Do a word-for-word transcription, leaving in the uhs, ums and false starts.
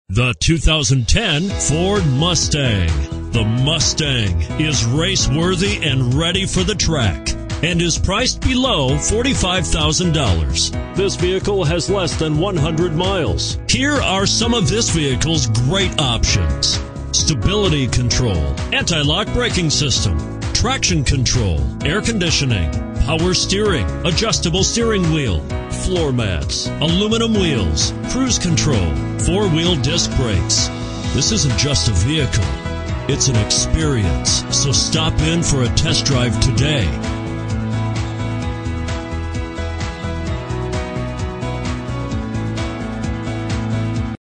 The two thousand ten Ford Mustang. The Mustang is race-worthy and ready for the track and is priced below forty-five thousand dollars. This vehicle has less than one hundred miles. Here are some of this vehicle's great options: stability control, anti-lock braking system, traction control, air conditioning, power steering, adjustable steering wheel, floor mats, aluminum wheels, cruise control, four-wheel disc brakes. This isn't just a vehicle, it's an experience. So stop in for a test drive today.